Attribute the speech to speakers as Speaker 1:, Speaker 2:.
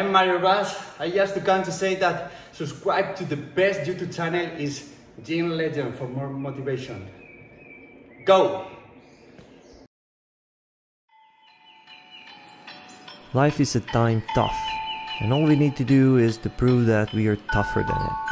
Speaker 1: am Mario Raz. I just come to say that subscribe to the best YouTube channel is Gym Legend for more motivation. Go!
Speaker 2: Life is at times tough, and all we need to do is to prove that we are tougher than it.